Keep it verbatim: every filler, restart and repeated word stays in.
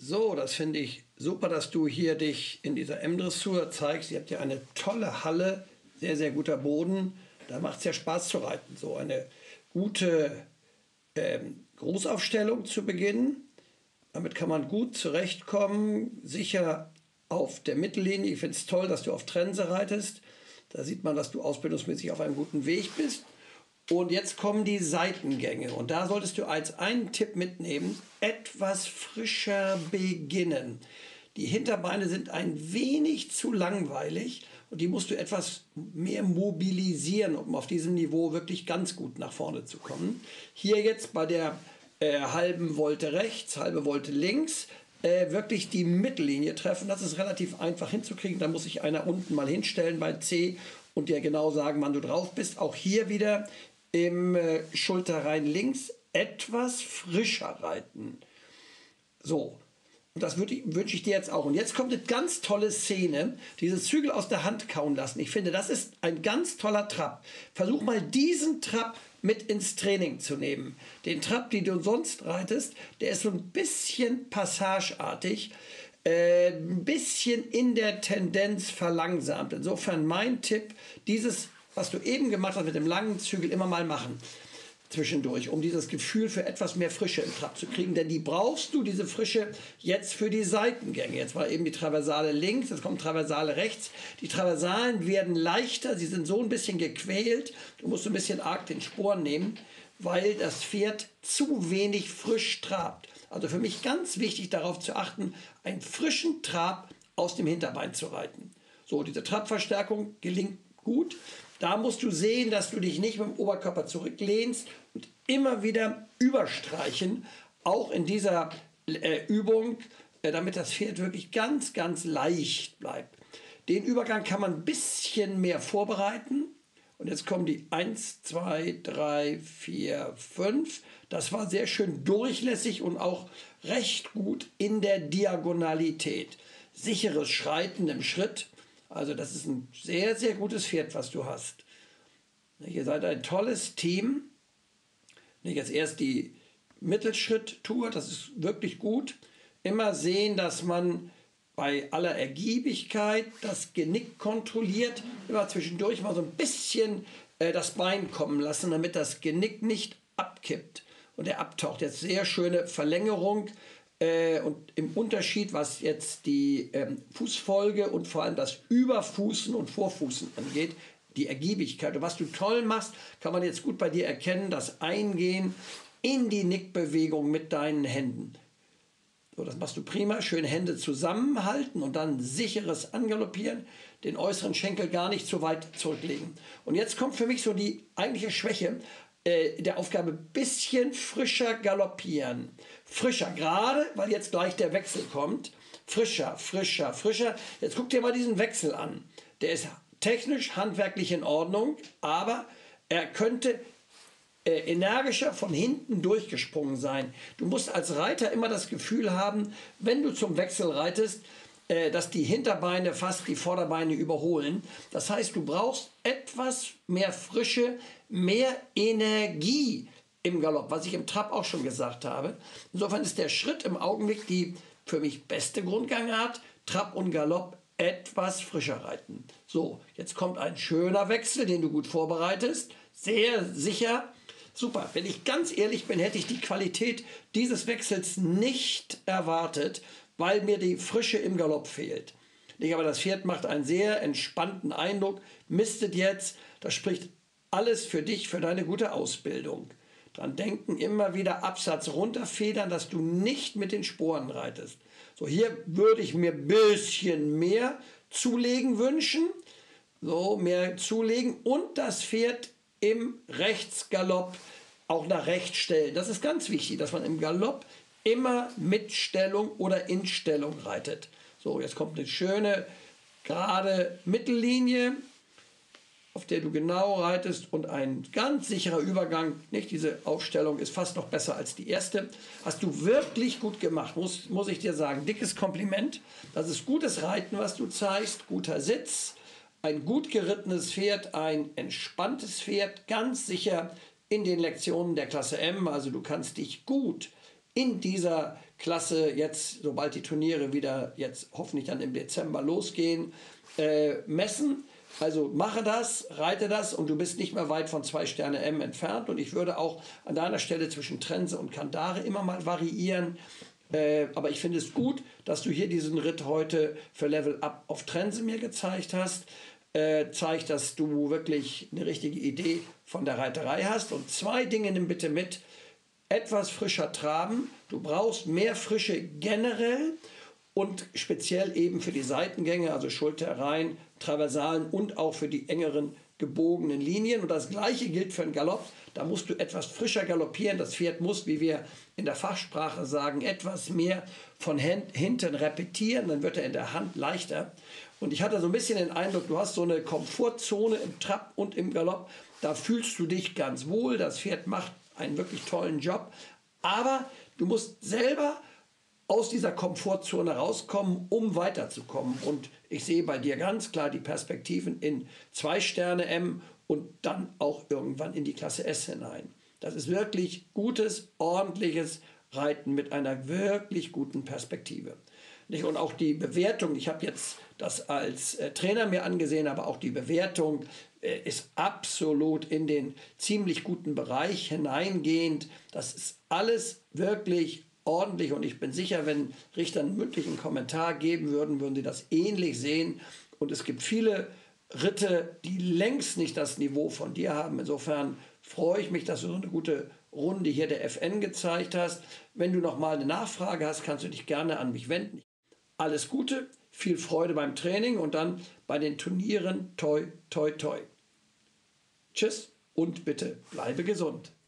So, das finde ich super, dass du hier dich in dieser M-Dressur zeigst. Ihr habt ja eine tolle Halle, sehr, sehr guter Boden. Da macht es ja Spaß zu reiten. So eine gute ähm, Großaufstellung zu Beginn. Damit kann man gut zurechtkommen, sicher auf der Mittellinie. Ich finde es toll, dass du auf Trense reitest. Da sieht man, dass du ausbildungsmäßig auf einem guten Weg bist. Und jetzt kommen die Seitengänge. Und da solltest du als einen Tipp mitnehmen, etwas frischer beginnen. Die Hinterbeine sind ein wenig zu langweilig und die musst du etwas mehr mobilisieren, um auf diesem Niveau wirklich ganz gut nach vorne zu kommen. Hier jetzt bei der äh, halben Volte rechts, halbe Volte links, äh, wirklich die Mittellinie treffen. Das ist relativ einfach hinzukriegen. Da muss sich einer unten mal hinstellen bei C und dir genau sagen, wann du drauf bist. Auch hier wieder im äh, Schulterrein links etwas frischer reiten. So, und das wünsche ich dir jetzt auch. Und jetzt kommt eine ganz tolle Szene, dieses Zügel aus der Hand kauen lassen. Ich finde, das ist ein ganz toller Trab. Versuch mal diesen Trab mit ins Training zu nehmen. Den Trab, den du sonst reitest, der ist so ein bisschen passageartig, äh, ein bisschen in der Tendenz verlangsamt. Insofern mein Tipp, dieses, was du eben gemacht hast mit dem langen Zügel, immer mal machen zwischendurch, um dieses Gefühl für etwas mehr Frische im Trab zu kriegen. Denn die brauchst du, diese Frische, jetzt für die Seitengänge. Jetzt war eben die Traversale links, jetzt kommt Traversale rechts. Die Traversalen werden leichter, sie sind so ein bisschen gequält. Du musst ein bisschen arg den Sporen nehmen, weil das Pferd zu wenig frisch trabt. Also für mich ganz wichtig, darauf zu achten, einen frischen Trab aus dem Hinterbein zu reiten. So, diese Trabverstärkung gelingt gut. Da musst du sehen, dass du dich nicht mit dem Oberkörper zurücklehnst und immer wieder überstreichen, auch in dieser äh, Übung, äh, damit das Pferd wirklich ganz, ganz leicht bleibt. Den Übergang kann man ein bisschen mehr vorbereiten. Und jetzt kommen die eins, zwei, drei, vier, fünf. Das war sehr schön durchlässig und auch recht gut in der Diagonalität. Sicheres Schreiten im Schritt. Also das ist ein sehr, sehr gutes Pferd, was du hast. Ihr seid ein tolles Team. Jetzt erst die Mittelschritt-Tour, das ist wirklich gut. Immer sehen, dass man bei aller Ergiebigkeit das Genick kontrolliert. Immer zwischendurch mal so ein bisschen äh, das Bein kommen lassen, damit das Genick nicht abkippt und er abtaucht. Jetzt sehr schöne Verlängerung. Und im Unterschied, was jetzt die ähm, Fußfolge und vor allem das Überfußen und Vorfußen angeht, die Ergiebigkeit. Und was du toll machst, kann man jetzt gut bei dir erkennen, das Eingehen in die Nickbewegung mit deinen Händen. So, das machst du prima. Schön Hände zusammenhalten und dann sicheres Angaloppieren. Den äußeren Schenkel gar nicht zu weit zurücklegen. Und jetzt kommt für mich so die eigentliche Schwäche der Aufgabe, bisschen frischer galoppieren. Frischer, gerade weil jetzt gleich der Wechsel kommt. Frischer, frischer, frischer. Jetzt guck dir mal diesen Wechsel an. Der ist technisch, handwerklich in Ordnung, aber er könnte äh, energischer von hinten durchgesprungen sein. Du musst als Reiter immer das Gefühl haben, wenn du zum Wechsel reitest, dass die Hinterbeine fast die Vorderbeine überholen. Das heißt, du brauchst etwas mehr Frische, mehr Energie im Galopp, was ich im Trab auch schon gesagt habe. Insofern ist der Schritt im Augenblick die für mich beste Grundgangart. Trab und Galopp etwas frischer reiten. So, jetzt kommt ein schöner Wechsel, den du gut vorbereitest. Sehr sicher. Super. Wenn ich ganz ehrlich bin, hätte ich die Qualität dieses Wechsels nicht erwartet, weil mir die Frische im Galopp fehlt. Aber das Pferd macht einen sehr entspannten Eindruck, mistet jetzt, das spricht alles für dich, für deine gute Ausbildung. Dran denken, immer wieder Absatz runterfedern, dass du nicht mit den Sporen reitest. So, hier würde ich mir ein bisschen mehr zulegen wünschen, so mehr zulegen und das Pferd im Rechtsgalopp auch nach rechts stellen. Das ist ganz wichtig, dass man im Galopp immer mit Stellung oder in Stellung reitet. So, jetzt kommt eine schöne, gerade Mittellinie, auf der du genau reitest und ein ganz sicherer Übergang. Nicht, diese Aufstellung ist fast noch besser als die erste. Hast du wirklich gut gemacht, muss, muss ich dir sagen. Dickes Kompliment. Das ist gutes Reiten, was du zeigst. Guter Sitz, ein gut gerittenes Pferd, ein entspanntes Pferd, ganz sicher in den Lektionen der Klasse M. Also du kannst dich gut in dieser Klasse jetzt, sobald die Turniere wieder jetzt hoffentlich dann im Dezember losgehen, äh, messen. Also mache das, reite das und du bist nicht mehr weit von zwei Sterne M entfernt. Und ich würde auch an deiner Stelle zwischen Trense und Kandare immer mal variieren. Äh, aber ich finde es gut, dass du hier diesen Ritt heute für Level Up auf Trense mir gezeigt hast. Äh, zeigt, dass du wirklich eine richtige Idee von der Reiterei hast. Und zwei Dinge nimm bitte mit. Etwas frischer traben. Du brauchst mehr Frische generell und speziell eben für die Seitengänge, also Schulter rein, Traversalen und auch für die engeren gebogenen Linien. Und das Gleiche gilt für den Galopp. Da musst du etwas frischer galoppieren. Das Pferd muss, wie wir in der Fachsprache sagen, etwas mehr von hinten repetieren. Dann wird er in der Hand leichter. Und ich hatte so ein bisschen den Eindruck, du hast so eine Komfortzone im Trab und im Galopp. Da fühlst du dich ganz wohl. Das Pferd macht einen wirklich tollen Job. Aber du musst selber aus dieser Komfortzone rauskommen, um weiterzukommen. Und ich sehe bei dir ganz klar die Perspektiven in zwei Sterne M und dann auch irgendwann in die Klasse S hinein. Das ist wirklich gutes, ordentliches Reiten mit einer wirklich guten Perspektive. Und auch die Bewertung, ich habe jetzt das als äh, Trainer mir angesehen, aber auch die Bewertung äh, ist absolut in den ziemlich guten Bereich hineingehend. Das ist alles wirklich ordentlich und ich bin sicher, wenn Richter einen mündlichen Kommentar geben würden, würden sie das ähnlich sehen. Und es gibt viele Ritte, die längst nicht das Niveau von dir haben. Insofern freue ich mich, dass du so eine gute Runde hier der F N gezeigt hast. Wenn du noch mal eine Nachfrage hast, kannst du dich gerne an mich wenden. Alles Gute, viel Freude beim Training und dann bei den Turnieren toi, toi, toi. Tschüss und bitte bleibe gesund.